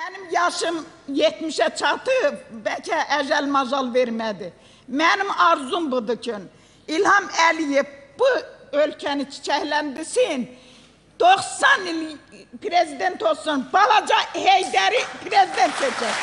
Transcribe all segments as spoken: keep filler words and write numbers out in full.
Mənim yaşım yetmişə çatıb, bəlkə əcəl macal vermədi. Mənim arzum budur ki, İlham Əliyev bu ölkəni çiçəkləndirsin, doxsan il prezident olsun, balaca Heydəri prezident seçək.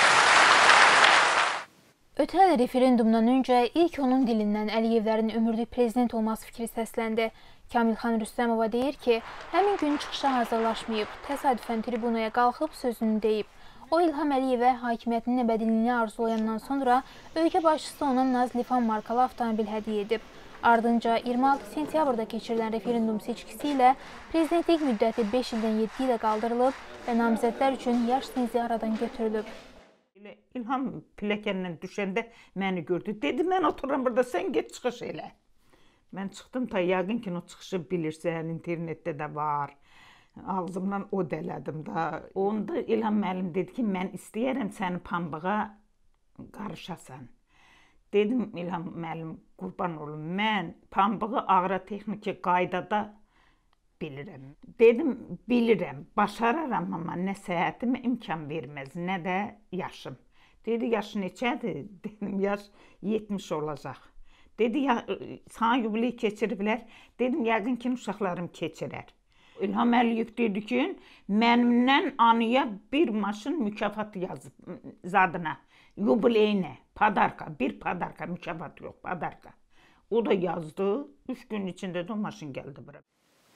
Ötən referendumdan öncə ilk onun dilindən Əliyevlərin ömürlük prezident olması fikri səsləndi. Kamilxan Rüstəmova deyir ki, həmin gün çıxışa hazırlaşmayıb, təsadüfən tribunaya qalxıb sözünü deyib. O, İlham Əliyevə hakimiyyətinin əbədiliyini arzulayandan sonra ölkə başçısı ona Naz Lifan markalı avtomobil hədiyyə edib. Ardınca iyirmi altı sentyabrda keçirilən referendum seçkisi ilə prezidentlik müddəti beş ildən yeddi ilə qaldırılıb və namizədlər üçün yaş sınızı aradan götürülüb. İlham pilləkəndən düşəndə məni gördü. Dedi, mən oturam burada, sən get çıxış elə. Mən çıxdım, ta yəqin ki, o çıxışı bilirsən, internetdə də var. Ağzımdan o dələdim da. Onda İlham müəllim dedi ki, mən istəyərəm səni pambığa qarışasan. Dedim, İlham müəllim, qurban olum, mən pambığı aqrotexniki qaydada bilirəm. Dedim, bilirəm, başararam, amma nə səhətimə imkan verməz, nə də yaşım. Dedi, yaş neçədir? Dedim, yaş yetmiş olacaq. Dedi, sana yubileyi keçiriblər. Dedim, yəqin ki, uşaqlarım keçirər. İlham Əliyev dedi ki, mənimdən anıya bir maşın mükafat yazıb zadına, yubileyinə, padarka, bir padarka, mükafat yox, padarka. O da yazdı, üç gün içində də o maşın gəldi bura.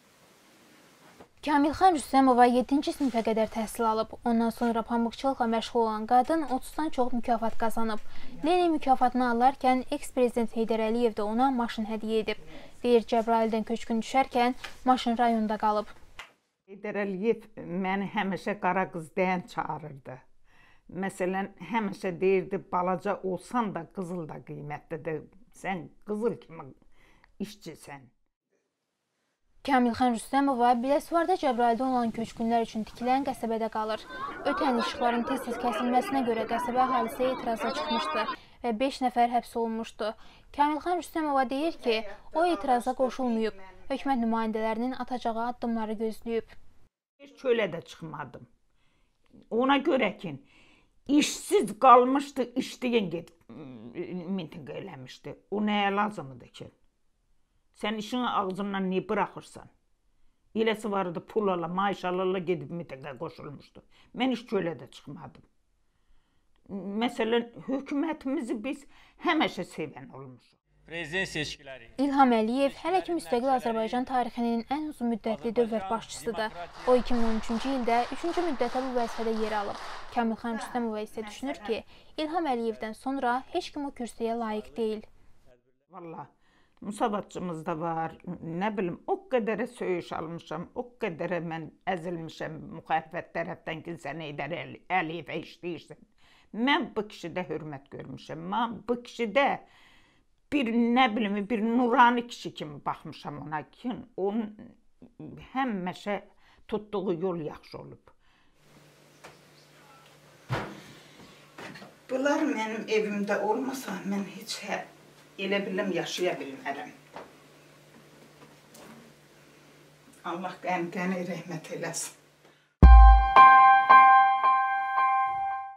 Kamilxan Rüstəmova yeddinci sinifə qədər təhsil alıb. Ondan sonra pambıqçılıqla məşğul olan qadın otuzdan çox mükafat qazanıb. Lenin mükafatını alarkən eks-prezident Heydər Əliyev də ona maşın hədiyyə edib. Deyir, Cəbrayildən köçkün düşərkən maşın rayonda qalıb. Heydər Əliyev məni həmişə qara qız deyən çağırırdı. Məsələn, həmişə deyirdi, balaca olsan da qızıl da qiymətlidir. Sən qızıl kimi işçisən. Kamilxan Rüstəmova Biləsuvarda Cəbrayildə olan köçkünlər üçün tikilən qəsəbədə qalır. Ötən işıqların tez-tez kəsilməsinə görə qəsəbə əhalisi etiraza çıxmışdı və beş nəfər həbs olunmuşdu. Kamilxan Rüstəmova deyir ki, o etiraza qoşulmayıb, hökumət nümayəndələrinin atacağı addımları gözləyib. Heç çölə də çıxmadım. Ona görə ki, işsiz qalmışdı, işləyən gedib mintiqə eləmişdi. O nəyə lazımdır ki? Sən işini ağzından niyə buraxırsan? Eləsi vardı, pul ala, maaş alala gedib mintiqə qoşulmuşdu. Mən heç çölə də çıxmadım. Məsələn, hökumətimizi biz həmişə sevən olmuşuq. Prezident seçkiləri. İlham Əliyev hələ ki müstəqil Azərbaycan tarixinin ən uzun müddətli dövlət başçısıdır. O iki min on üçüncü ildə üçüncü müddətə bu vəzifədə yer alıb. Kamilxan Rüstəmova isə düşünür ki, İlham Əliyevdən sonra heç kim o kürsüyə layiq deyil. Vallahi. Müsavatçımız da var, nə bilim, o qədərə söyüş almışam, o qədərə mən əzilmişəm müxalifət tərəfdən ki, sən Heydər Əliyevə işləyirsən. Mən bu kişidə hörmət görmüşəm, mən bu kişidə bir, nə bilim, bir nurani kişi kimi baxmışam ona ki, onun həmişə tutduğu yol yaxşı olub. Bunlar mənim evimdə olmasa, mən heç hə elə biləm, yaşaya bilmərəm. Allah qəm-qəni rəhmət eləsin.